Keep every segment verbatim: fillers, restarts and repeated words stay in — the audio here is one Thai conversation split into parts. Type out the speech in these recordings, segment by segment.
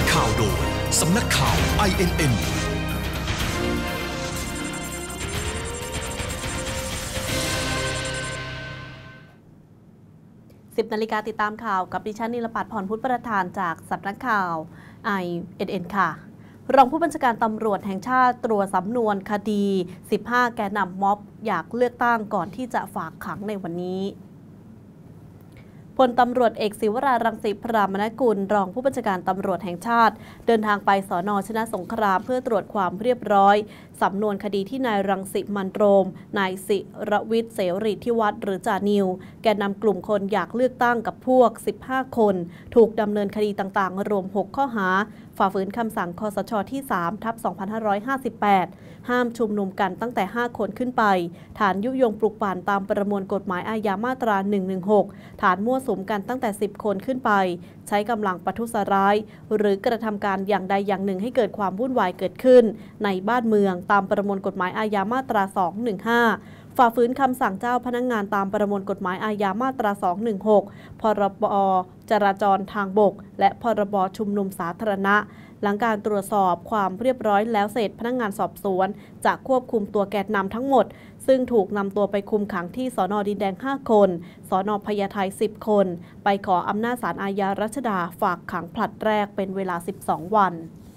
ข่าวโดยสำนักข่าว ไอ เอ็น เอ็นสิบนาฬิกาติดตามข่าวกับดิฉันนิลปัตย์พรพุทธประธานจากสำนักข่าว ไอ เอ็น เอ็น ค่ะรองผู้บัญชาการตำรวจแห่งชาติตรวจสำนวนคดีสิบห้าแกนนำม็อบอยากเลือกตั้งก่อนที่จะฝากขังในวันนี้พลตำรวจเอกศิวรารังสีพรามนกุลรองผู้บัญชาการตำรวจแห่งชาติเดินทางไปสน.ชนะสงครามเพื่อตรวจความเรียบร้อยสำนวนคดีที่นายรังสิมันต์โรมนายศิรวิทย์เสรีธิวัฒน์หรือจานิวแกนนำกลุ่มคนอยากเลือกตั้งกับพวกสิบห้าคนถูกดำเนินคดีต่างๆรวมหกข้อหาฝ่าฝืนคำสั่งคสช.ที่ สาม ทับ สองพันห้าร้อยห้าสิบแปด ห้ามชุมนุมกันตั้งแต่ห้าคนขึ้นไปฐานยุยงปลุกปั่นตามประมวลกฎหมายอาญามาตรา หนึ่งหนึ่งหก ฐานมั่วสุมกันตั้งแต่สิบคนขึ้นไปใช้กำลังประทุษร้ายหรือกระทำการอย่างใดอย่างหนึ่งให้เกิดความวุ่นวายเกิดขึ้นในบ้านเมืองตามประมวลกฎหมายอาญามาตรา สองหนึ่งห้า ฝ่าฝืนคำสั่งเจ้าพนักงานตามประมวลกฎหมายอาญามาตรา สองหนึ่งหก พรบจราจรทางบกและพรบชุมนุมสาธารณะหลังการตรวจสอบความเรียบร้อยแล้วเสร็จพนักงานสอบสวนจะควบคุมตัวแกนนำทั้งหมดซึ่งถูกนำตัวไปคุมขังที่สน.ดินแดงห้าคนสน.พญาไทสิบคนไปขออำนาจศาลอาญารัชดาฝากขังผลัดแรกเป็นเวลาสิบสองวัน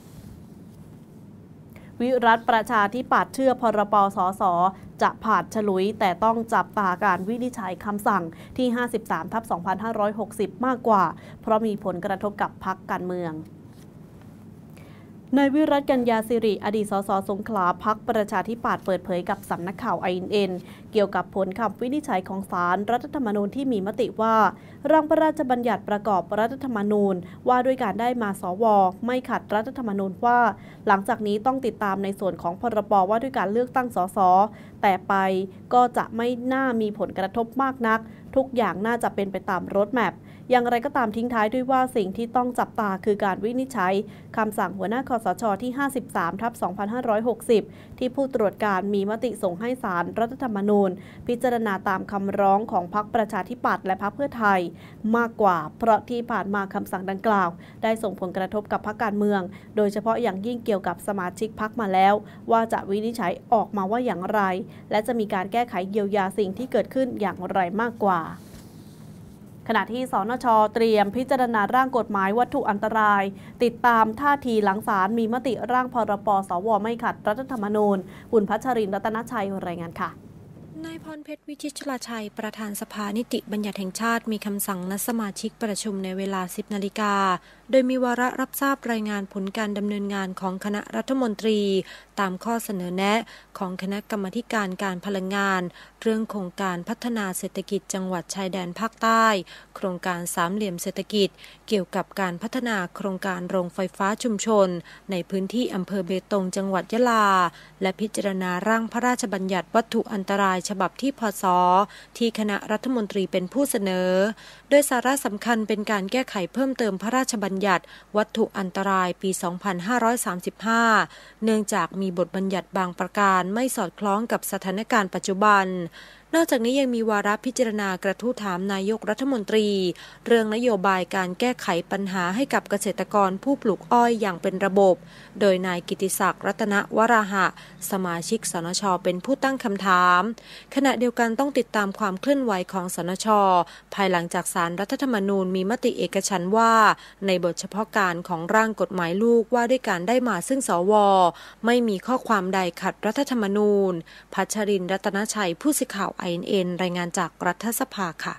วิรัฐประชาธิปัตย์เชื่อพรบสสจะผ่านฉลุยแต่ต้องจับตาการวินิจฉัยคำสั่งที่ ห้าสิบสาม ทับ สองพันห้าร้อยหกสิบ มากกว่าเพราะมีผลกระทบกับพรรคการเมืองนายวิรัต กัญญาสิริอดีตสสสงขลาพรรคประชาธิปัตย์เปิดเผยกับสำนักข่าว ไอ เอ็น เอ็น เกี่ยวกับผลคำวินิจฉัยของศาลรัฐธรรมนูญที่มีมติว่าร่างพระราชบัญญัติประกอบรัฐธรรมนูญว่าด้วยการได้มาสวไม่ขัดรัฐธรรมนูญว่าหลังจากนี้ต้องติดตามในส่วนของพรบว่าด้วยการเลือกตั้งสสแต่ไปก็จะไม่น่ามีผลกระทบมากนักทุกอย่างน่าจะเป็นไปตามโรดแมพอย่างไรก็ตามทิ้งท้ายด้วยว่าสิ่งที่ต้องจับตาคือการวินิจฉัยคำสั่งหัวหน้าคสช.ที่ ห้าสิบสาม ทับ สองพันห้าร้อยหกสิบ ที่ผู้ตรวจการมีมติส่งให้ศาลรัฐธรรมนูญพิจารณาตามคำร้องของพรรคประชาธิปัตย์และพรรคเพื่อไทยมากกว่าเพราะที่ผ่านมาคำสั่งดังกล่าวได้ส่งผลกระทบกับพรรคการเมืองโดยเฉพาะอย่างยิ่งเกี่ยวกับสมาชิกพรรคมาแล้วว่าจะวินิจฉัยออกมาว่าอย่างไรและจะมีการแก้ไขเยียวยาสิ่งที่เกิดขึ้นอย่างไรมากกว่าขณะที่สนช.เตรียมพิจารณาร่างกฎหมายวัตถุอันตรายติดตามท่าทีหลังศาลมีมติร่างพรบสวไม่ขัดรัฐธรรมนูญคุณพัชรินทร์รัตนชัยรายงานค่ะนายพรเพชรวิชิตชลาชัยประธานสภานิติบัญญัติแห่งชาติมีคำสั่งนัดสมาชิกประชุมในเวลา สิบนาฬิกาโดยมีวาระรับทราบรายงานผลการดำเนินงานของคณะรัฐมนตรีตามข้อเสนอแนะของคณะกรรมาธิการการพลังงานเรื่องโครงการพัฒนาเศรษฐกิจจังหวัดชายแดนภาคใต้โครงการสามเหลี่ยมเศรษฐกิจเกี่ยวกับการพัฒนาโครงการโรงไฟฟ้าชุมชนในพื้นที่อำเภอเบตงจังหวัดยะลาและพิจารณาร่างพระราชบัญญัติวัตถุอันตรายฉบับที่พศที่คณะรัฐมนตรีเป็นผู้เสนอโดยสาระสำคัญเป็นการแก้ไขเพิ่มเติมพระราชบัญญัติวัตถุอันตรายปี สองพันห้าร้อยสามสิบห้า เนื่องจากมีบทบัญญัติบางประการไม่สอดคล้องกับสถานการณ์ปัจจุบันนอกจากนี้ยังมีวาระพิจารณากระทู้ถามนายกรัฐมนตรีเรื่องนโยบายการแก้ไขปัญหาให้กับเกษตรกรผู้ปลูกอ้อยอย่างเป็นระบบโดยนายกิติศักดิ์รัตนวราหะสมาชิกสนช.เป็นผู้ตั้งคำถามขณะเดียวกันต้องติดตามความเคลื่อนไหวของสนช.ภายหลังจากศาลรัฐธรรมนูญมีมติเอกฉันท์ว่าในบทเฉพาะการของร่างกฎหมายลูกว่าด้วยการได้มาซึ่งสวไม่มีข้อความใดขัดรัฐธรรมนูญพัชรินทร์รัตนชัยผู้สื่อข่าว ไอ เอ็น เอ็น รายงานจากรัฐสภาค่ะ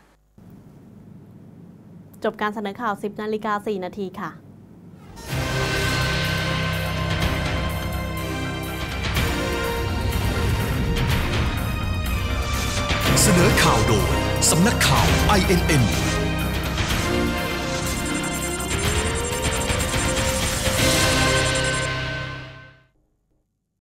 จบการเสนอข่าว สิบนาฬิกาสี่นาทีค่ะเสนอข่าวโดยสำนักข่าว ไอ เอ็น เอ็น